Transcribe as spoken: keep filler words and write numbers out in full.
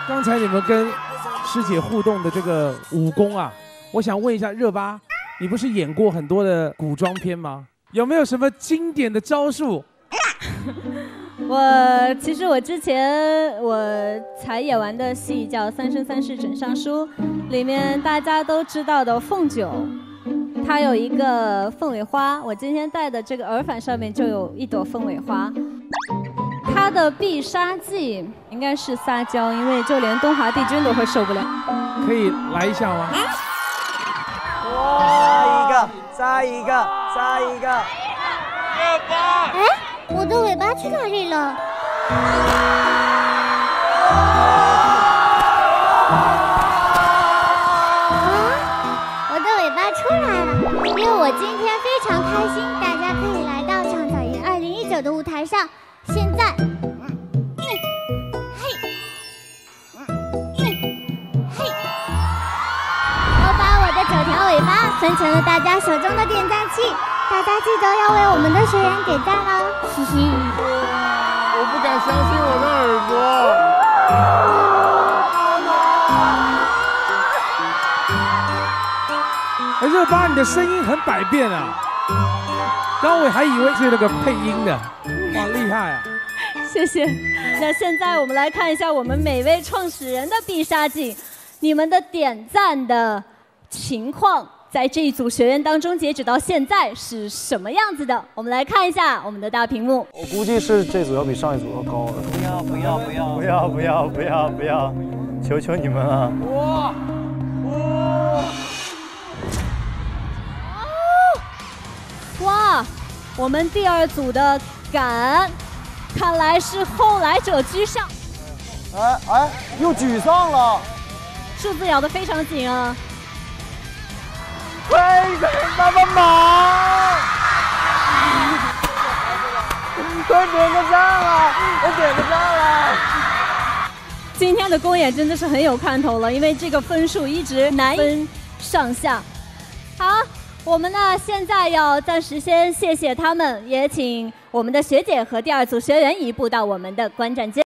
刚才你们跟师姐互动的这个武功啊，我想问一下热巴，你不是演过很多的古装片吗？有没有什么经典的招数？ 我其实我之前我才演完的戏叫《三生三世枕上书》，里面大家都知道的凤九，它有一个凤尾花，我今天戴的这个耳返上面就有一朵凤尾花。它的必杀技应该是撒娇，因为就连东华帝君都会受不了。 可以来一下吗？ 杀一个，杀一个，杀一个。 热巴， 哎，我的尾巴去哪里了？啊，我的尾巴出来了，因为我今天非常开心，大家可以来到创造营二零一九的舞台上。现在，嗯，嘿，嗯，嘿，我把我的九条尾巴分成了大家手中的点赞器，大家记得要为我们的学员点赞哦，嘻嘻。 我不敢相信我的耳朵。 哎，热巴，你的声音很百变啊！刚我还以为是那个配音的，哇，厉害啊！ 谢谢。那现在我们来看一下我们每位创始人的必杀技，你们的点赞的情况，在这一组学员当中，截止到现在是什么样子的？我们来看一下我们的大屏幕。 我估计是这组要比上一组要高的。不要不要不要不要不要不要不要，求求你们了！ 哇哇！ 哇，我们第二组的敢，看来是后来者居上。 哎哎，又举上了， 数字咬得非常紧啊！ 快点帮帮忙！快点个赞啊！我点个赞了。 今天的公演真的是很有看头了，因为这个分数一直难分上下。好。我们呢，现在要暂时先谢谢他们，也请我们的学姐和第二组学员移步到我们的观战间。